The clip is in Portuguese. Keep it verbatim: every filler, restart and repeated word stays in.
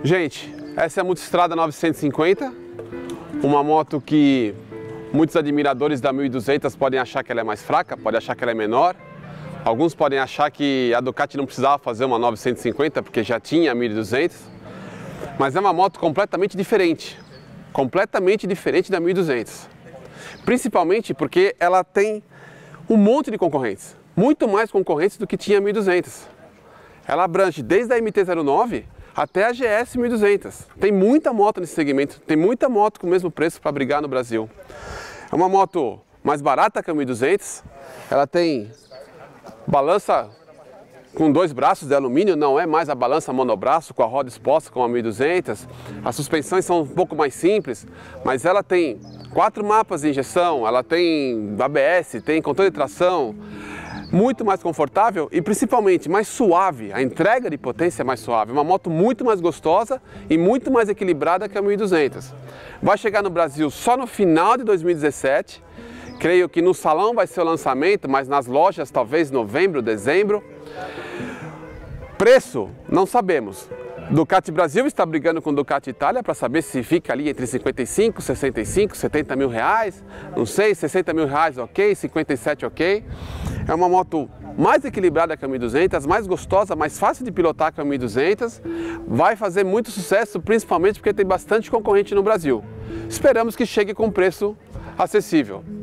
Gente, essa é a Multistrada novecentos e cinquenta, uma moto que muitos admiradores da mil e duzentos podem achar que ela é mais fraca, podem achar que ela é menor. Alguns podem achar que a Ducati não precisava fazer uma novecentos e cinquenta porque já tinha a mil e duzentos, mas é uma moto completamente diferente, completamente diferente da mil e duzentos. Principalmente porque ela tem um monte de concorrentes, muito mais concorrentes do que tinha a mil e duzentos. Ela abrange desde a M T zero nove até a G S mil e duzentos. Tem muita moto nesse segmento, tem muita moto com o mesmo preço para brigar no Brasil. É uma moto mais barata que a mil e duzentos, ela tem balança com dois braços de alumínio, não é mais a balança monobraço com a roda exposta como a mil e duzentos. As suspensões são um pouco mais simples, mas ela tem quatro mapas de injeção, ela tem A B S, tem controle de tração, muito mais confortável e principalmente mais suave. A entrega de potência é mais suave, é uma moto muito mais gostosa e muito mais equilibrada que a mil e duzentos. Vai chegar no Brasil só no final de dois mil e dezessete, creio que no salão vai ser o lançamento, mas nas lojas talvez novembro, dezembro. Preço, não sabemos. Ducati Brasil está brigando com Ducati Itália para saber se fica ali entre cinquenta e cinco, sessenta e cinco, setenta mil reais, não sei, sessenta mil reais ok, cinquenta e sete ok. É uma moto mais equilibrada que a mil e duzentos, mais gostosa, mais fácil de pilotar que a mil e duzentos. Vai fazer muito sucesso, principalmente porque tem bastante concorrente no Brasil. Esperamos que chegue com preço acessível.